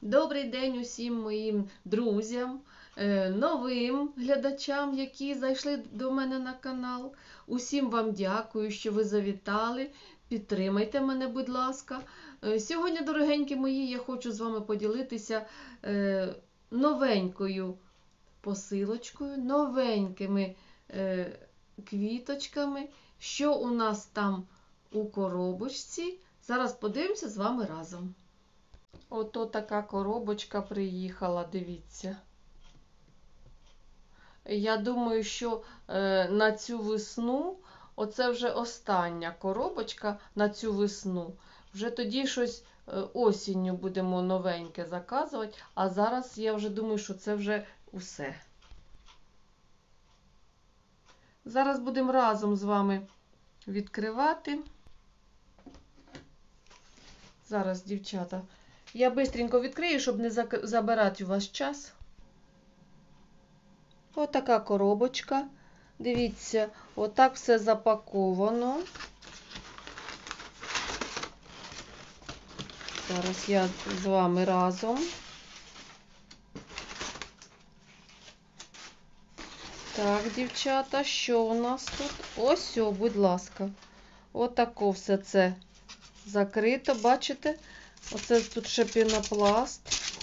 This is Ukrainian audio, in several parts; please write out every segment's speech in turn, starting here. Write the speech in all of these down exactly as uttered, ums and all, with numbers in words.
Добрий день усім моїм друзям, новим глядачам, які зайшли до мене на канал. Усім вам дякую, що ви завітали. Підтримайте мене, будь ласка. Сьогодні, дорогенькі мої, я хочу з вами поділитися новенькою посилочкою, новенькими квіточками. Що у нас там у коробочці? Зараз подивимося з вами разом. Ото така коробочка приїхала, дивіться. Я думаю, що е, на цю весну, оце вже остання коробочка на цю весну. Вже тоді щось е, осінню будемо новеньке заказувати, а зараз я вже думаю, що це вже усе. Зараз будемо разом з вами відкривати. Зараз, дівчата, я швидко відкрию, щоб не забирати у вас час. Ось така коробочка. Дивіться, отак все запаковано. Зараз я з вами разом. Так, дівчата, що у нас тут? Ось, о, будь ласка. Отако все це закрито, бачите? Оце тут ще пінопласт.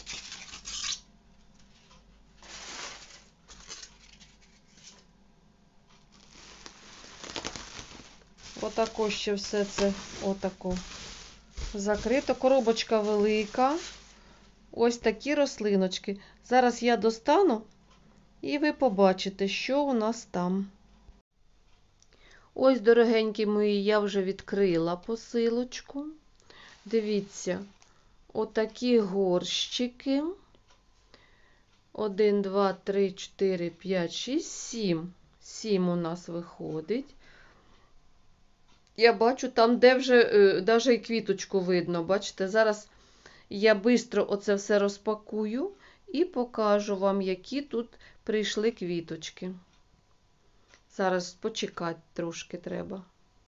Отако ще все це отако закрито. Коробочка велика. Ось такі рослиночки. Зараз я достану і ви побачите, що у нас там. Ось, дорогенькі мої, я вже відкрила посилочку. Дивіться, отакі горщики. один, два, три, чотири, п'ять, шість, сім. сім у нас виходить. Я бачу там, де вже навіть і квіточку видно. Бачите, зараз я швидко оце все розпакую і покажу вам, які тут прийшли квіточки. Зараз почекати трошки треба.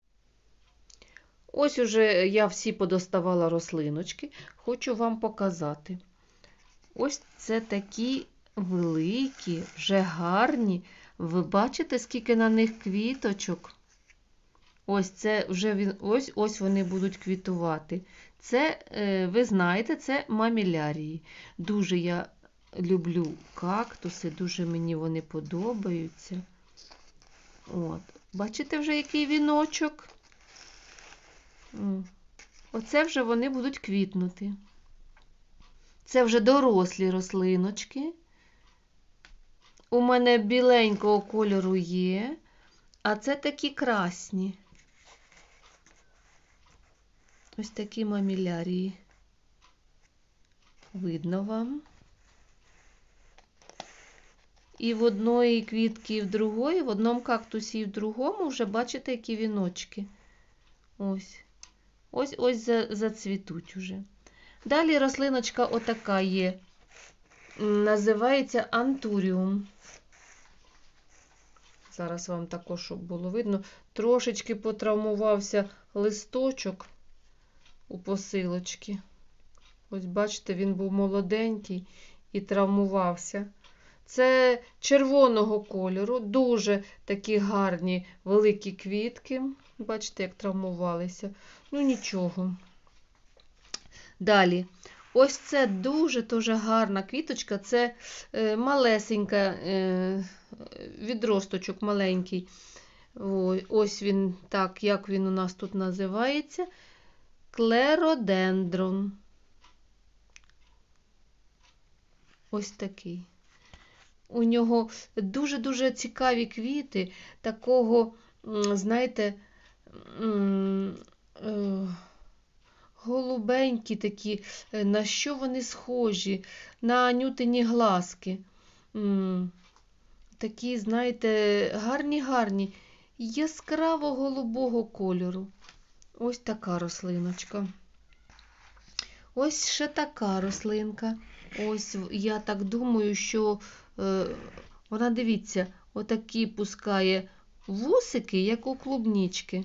Ось уже я всі подоставала рослиночки. Хочу вам показати. Ось це такі великі, вже гарні. Ви бачите, скільки на них квіточок? Ось це вже він, ось, ось вони будуть квітувати. Це, ви знаєте, це мамілярії. Дуже я люблю кактуси, дуже мені вони подобаються. От. Бачите вже, який віночок? Оце вже вони будуть квітнути. Це вже дорослі рослиночки. У мене біленького кольору є, а це такі красні. Ось такі мамілярії. Видно вам. І в одної квітки, і в другої, в одному кактусі, і в другому вже бачите, які віночки. Ось. Ось ось зацвітуть уже. Далі рослиночка отака є. Називається антуріум. Зараз вам також, щоб було видно. Трошечки потравмувався листочок у посилочці. Ось бачите, він був молоденький і травмувався. Це червоного кольору, дуже такі гарні великі квітки. Бачите, як травмувалися. Ну нічого. Далі. Ось це дуже дуже гарна квіточка. Це е, малесенька, е, відросточок маленький. Ось, ось він, так, як він у нас тут називається. Клеродендрон. Ось такий. У нього дуже-дуже цікаві квіти, такого, знаєте, голубенькі такі, на що вони схожі? На анютині глазки. Такі, знаєте, гарні-гарні, яскраво-голубого кольору. Ось така рослиночка. Ось ще така рослинка. Ось, я так думаю, що е, вона, дивіться, отакі пускає вусики, як у клубнички.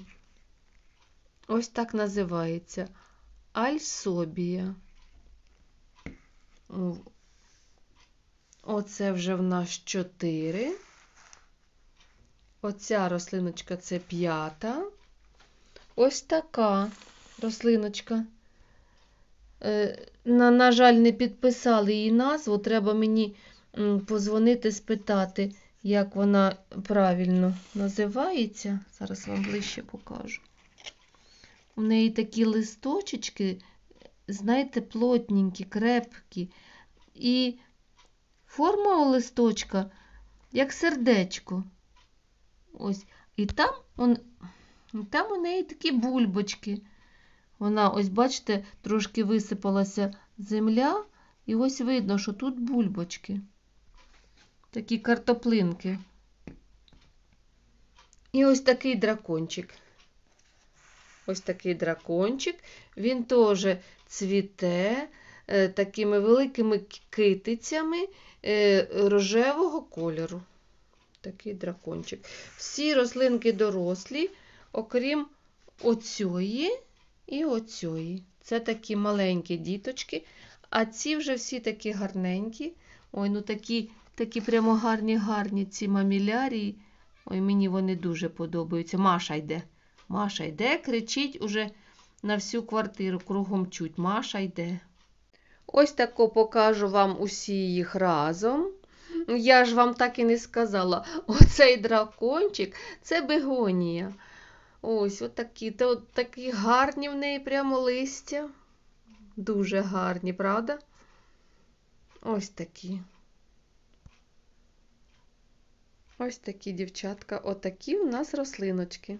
Ось так називається. Альсобія. Оце вже в нас чотири. Оця рослиночка це п'ята. Ось така рослиночка. На, на жаль, не підписали її назву. Треба мені позвонити, спитати, як вона правильно називається. Зараз вам ближче покажу. У неї такі листочечки, знаєте, плотненькі, крепкі. І форма у листочка, як сердечко. Ось. І там, он, там у неї такі бульбочки. Вона, ось, бачите, трошки висипалася земля. І ось видно, що тут бульбочки. Такі картоплинки. І ось такий дракончик. Ось такий дракончик. Він теж цвіте е, такими великими китицями е, рожевого кольору. Такий дракончик. Всі рослинки дорослі, окрім оцьої і оцьої. Це такі маленькі діточки. А ці вже всі такі гарненькі. Ой, ну такі, такі прямо гарні-гарні ці мамілярії. Ой, мені вони дуже подобаються. Маша йде. Маша йде, кричить уже на всю квартиру, кругом чуть. Маша йде. Ось тако покажу вам усі їх разом. Я ж вам так і не сказала. Оцей дракончик – це бегонія. Ось, отакі. Та от такі гарні в неї прямо листя. Дуже гарні, правда? Ось такі. Ось такі, дівчатка. Отакі у нас рослиночки.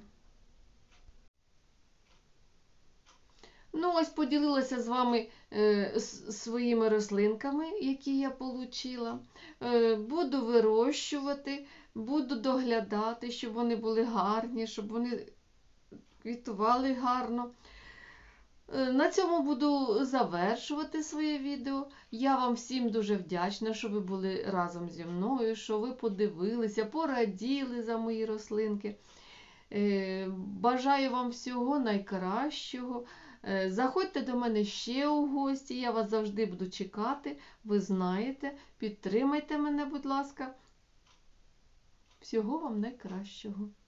Ну, ось поділилася з вами е, своїми рослинками, які я отримала. Е, буду вирощувати, буду доглядати, щоб вони були гарні, щоб вони квітували гарно. Е, на цьому буду завершувати своє відео. Я вам всім дуже вдячна, що ви були разом зі мною, що ви подивилися, пораділи за мої рослинки. Е, бажаю вам всього найкращого. Заходьте до мене ще у гості, я вас завжди буду чекати, ви знаєте, підтримайте мене, будь ласка. Всього вам найкращого.